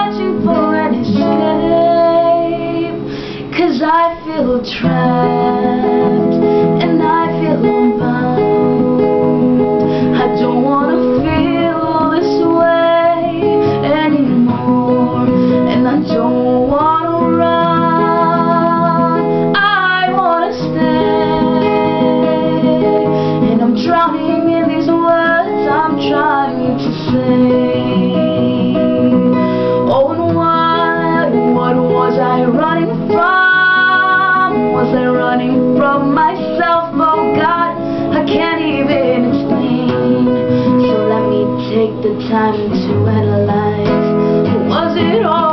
searching for an escape, 'cause I feel trapped and I feel bound. I don't wanna feel this way anymore, and I don't wanna run. I wanna stay, and I'm drowning in these words I'm trying to say. Oh, and what was I running from? Was I running from myself? Oh God, I can't even explain. So let me take the time to analyze. Was it all